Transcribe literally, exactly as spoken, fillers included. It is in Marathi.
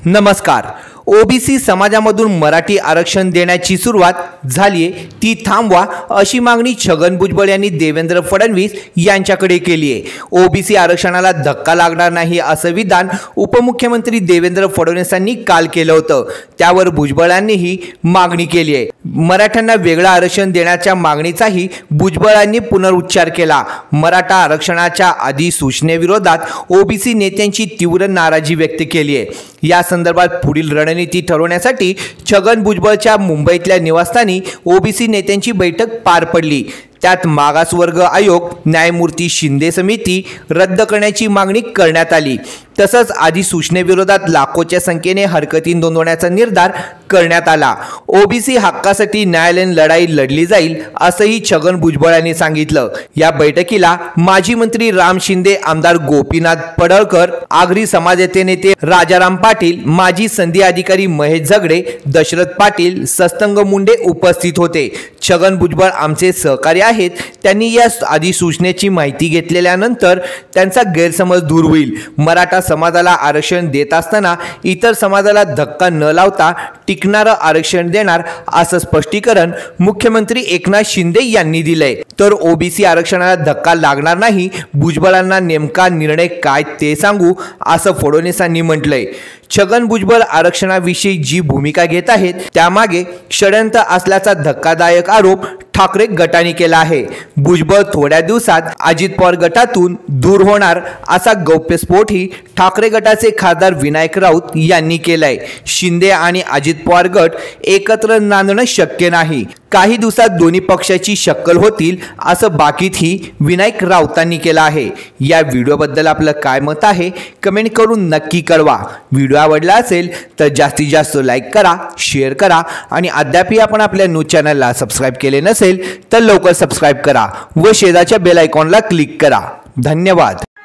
नमस्कार। ओबीसी समाजामधून मराठी आरक्षण देण्याची सुरुवात झालीये, ती थांबवा अशी मागणी छगन भुजबळ यांनी देवेंद्र फडणवीस यांच्याकडे केली आहे। ओबीसी आरक्षणाला धक्का लागणार नाही असं विधान उपमुख्यमंत्री देवेंद्र फडणवीस यांनी काल केलं होतं। त्यावर भुजबळांनीही मागणी केली आहे। मराठ्यांना वेगळं आरक्षण देण्याच्या मागणीचाही भुजबळांनी पुनरुच्चार केला। मराठा आरक्षणाच्या अधिसूचनेविरोधात ओबीसी नेत्यांची तीव्र नाराजी व्यक्त केली आहे। या संदर्भात पुढील रणनीती ठरवण्यासाठी छगन भुजबळच्या मुंबईतल्या निवासस्थानी ओबीसी नेत्यांची बैठक पार पडली। त्यात मागासवर्ग आयोग, न्यायमूर्ती शिंदे समिती रद्द करण्याची मागणी करण्यात आली। तसंच अधिसूचनेविरोधात लाखोच्या संख्येने हरकती नोंदवण्याचा निर्धार करण्यात आला। ओबीसी हक्कासाठी न्यायालयीन लढाई लढली जाईल असंही छगन भुजबळ यांनी सांगितलं। या बैठकीला माजी मंत्री राम शिंदे, आमदार गोपीनाथ पडळकर, आगरी समाजाचे नेते राजाराम पाटील, माजी संधी अधिकारी महेश झगडे, दशरथ पाटील, सस्तंग मुंडे उपस्थित होते। छगन भुजबळ आमचे सहकारी आहेत, त्यांनी या अधिसूचनेची माहिती घेतल्यानंतर त्यांचा गैरसमज दूर होईल। मराठा समाजाला आरक्षण देत असताना इतर समाजाला धक्का न लावता टिकणारं आरक्षण देणार असं स्पष्टीकरण मुख्यमंत्री एकनाथ शिंदे यांनी दिलंय। तर ओबीसी आरक्षणाला धक्का लागणार नाही, भुजबळांना नेमका निर्णय काय ते सांगू असं फडणवीसांनी म्हटलंय। छगन भुजबळ आरक्षणाविषयी जी भूमिका घेत आहेत त्यामागे षडयंत्र असल्याचा धक्कादायक आरोप ठाकरे गटाने केला आहे। भुजबळ थोड्या दिवसात अजित पवार गटातून दूर होणार असा गौप्यस्फोटही ठाकरे गटाचे खासदार विनायक राऊत यांनी केलाय। शिंदे आणि अजित पवार गट एकत्र नांदणं शक्य नाही, काही दिवसात दोन्ही पक्षाची शक्कल होतील असं बाकीतही विनायक राऊतांनी केलं आहे। या व्हिडिओबद्दल आपलं काय मत आहे कमेंट करून नक्की कळवा। व्हिडिओ आवडला असेल तर जास्तीत जास्त लाईक करा, शेअर करा आणि अद्यापही आपण आपल्या न्यूज चॅनलला सबस्क्राईब केले नसेल तर लवकर सबस्क्राईब करा व शेजारच्या बेल आयकॉनला क्लिक करा। धन्यवाद।